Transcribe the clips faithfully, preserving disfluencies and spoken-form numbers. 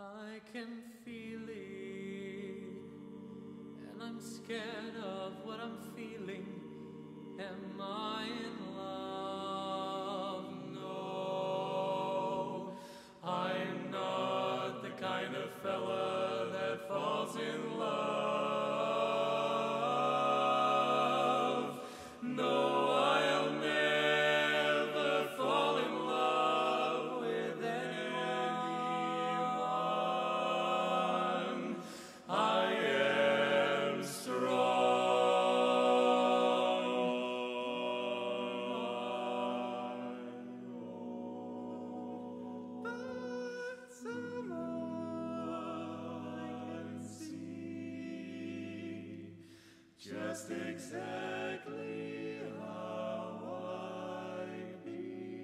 I can feel it, and I'm scared of what I'm feeling. Am I in love? No, I'm not the kind of fella that falls in love. No, I'll never fall in love with anyone. I am strong, but somehow I can see just exactly how I be.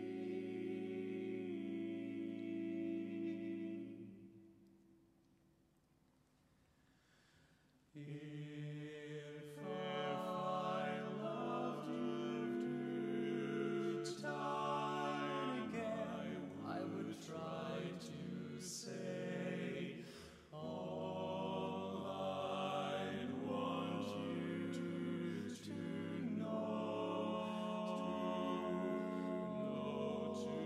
If I loved you to die again, I would try to say all I'd want you to know, to know, to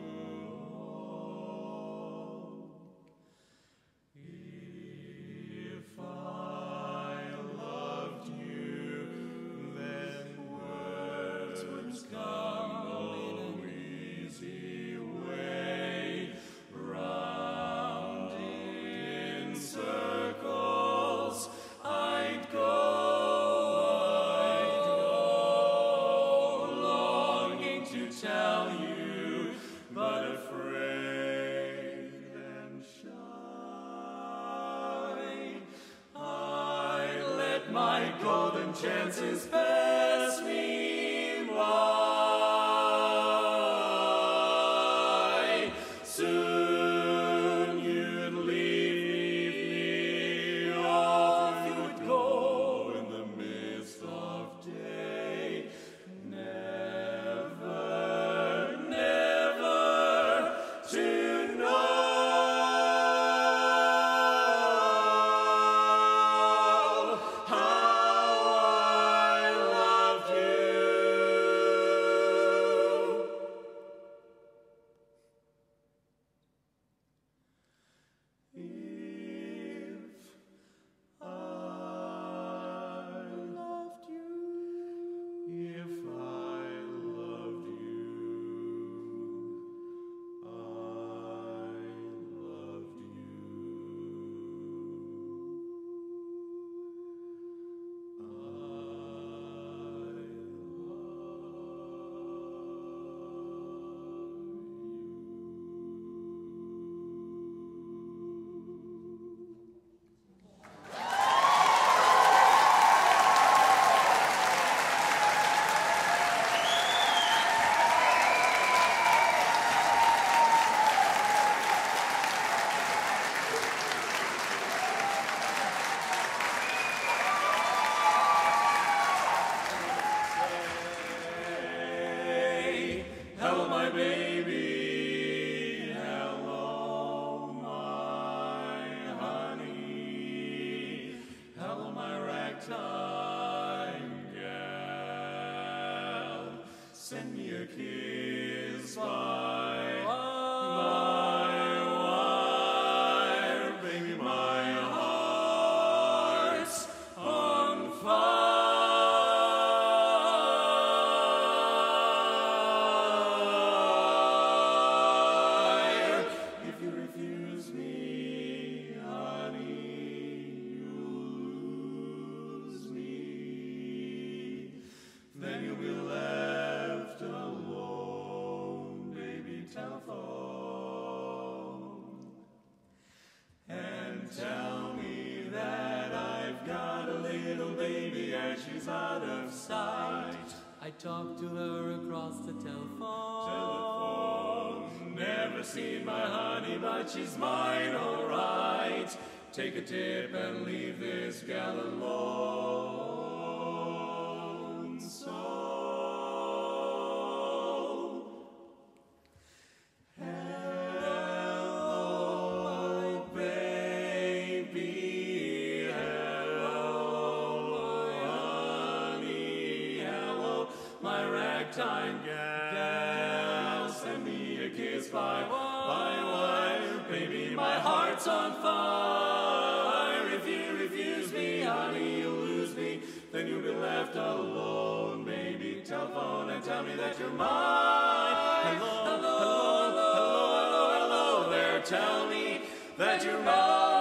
if I loved you, then words would come no easy way, round in circles I'd go, I'd go, longing to tell you, but afraid and shy. I let my golden chances pass me by. Soon you'd leave me off, you would go in the midst of day. Never, never to know how I loved you. If I loved you, if I loved you, I loved you. I Say, hello, my baby, hello, my honey, hello, my ragtime gal. Send me a kiss by my wire, baby, my heart's on fire. If you refuse me, honey, you'll lose me. Then you'll be left alone, baby, telephone, and tell me that I've got a little baby and she's out of sight. I talked to her across the telephone. Telephone. Never seen my honey, but she's mine, all right. Take a tip and leave this gal alone. So hello, my baby. by wire. Baby, my heart's on fire. If you refuse me, honey, you'll lose me. Then you'll be left alone. Baby, telephone and tell me that you're mine. Hello, hello, hello, hello, hello there. Tell me that you're mine.